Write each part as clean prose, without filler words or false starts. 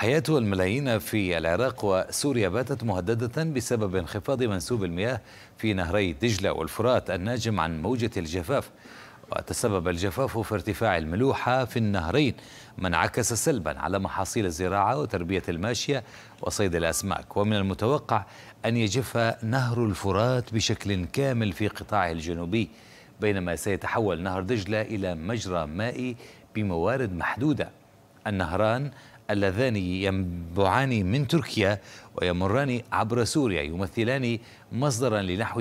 حياة الملايين في العراق وسوريا باتت مهددة بسبب انخفاض منسوب المياه في نهري دجلة والفرات الناجم عن موجة الجفاف. وتسبب الجفاف في ارتفاع الملوحة في النهرين، ما انعكس سلبا على محاصيل الزراعة وتربية الماشية وصيد الأسماك. ومن المتوقع أن يجف نهر الفرات بشكل كامل في قطاعه الجنوبي، بينما سيتحول نهر دجلة إلى مجرى مائي بموارد محدودة. النهران اللذان ينبعان من تركيا ويمران عبر سوريا يمثلان مصدرا لنحو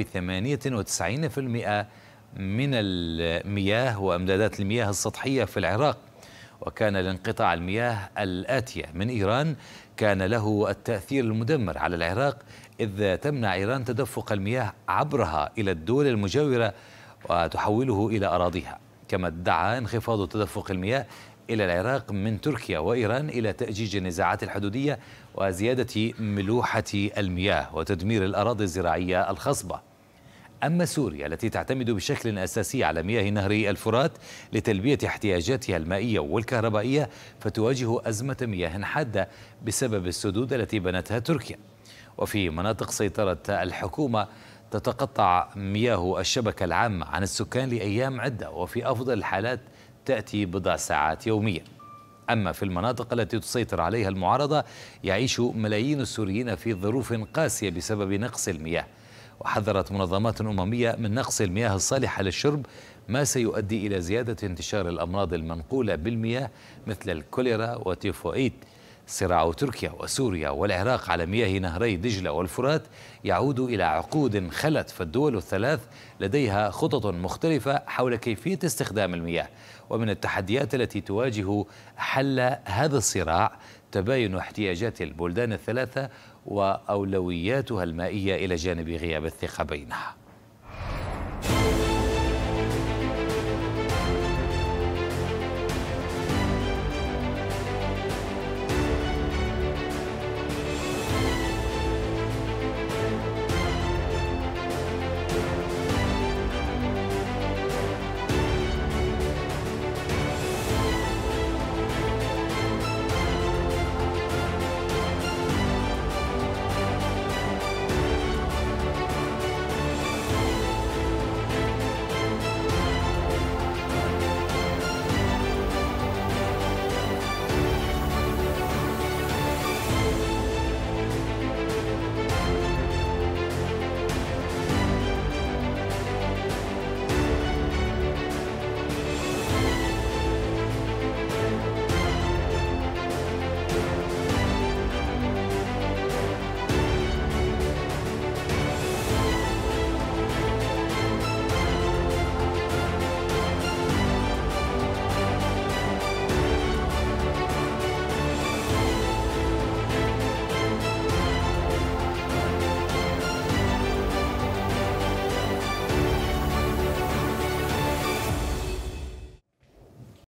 98% من المياه وأمدادات المياه السطحية في العراق. وكان الانقطاع المياه الآتية من إيران كان له التأثير المدمر على العراق، إذ تمنع إيران تدفق المياه عبرها إلى الدول المجاورة وتحوله إلى أراضيها. كما ادعى انخفاض تدفق المياه إلى العراق من تركيا وإيران إلى تأجيج النزاعات الحدودية وزيادة ملوحة المياه وتدمير الأراضي الزراعية الخصبة. أما سوريا التي تعتمد بشكل أساسي على مياه نهر الفرات لتلبية احتياجاتها المائية والكهربائية، فتواجه أزمة مياه حادة بسبب السدود التي بنتها تركيا. وفي مناطق سيطرة الحكومة تتقطع مياه الشبكة العامة عن السكان لأيام عدة، وفي أفضل الحالات تأتي بضع ساعات يوميا. أما في المناطق التي تسيطر عليها المعارضة، يعيش ملايين السوريين في ظروف قاسية بسبب نقص المياه. وحذرت منظمات أممية من نقص المياه الصالحة للشرب، ما سيؤدي إلى زيادة انتشار الأمراض المنقولة بالمياه مثل الكوليرا وتيفوئيد. صراع تركيا وسوريا والعراق على مياه نهري دجلة والفرات يعود إلى عقود خلت، فالدول الثلاث لديها خطط مختلفة حول كيفية استخدام المياه. ومن التحديات التي تواجه حل هذا الصراع تباين احتياجات البلدان الثلاثة وأولوياتها المائية إلى جانب غياب الثقة بينها.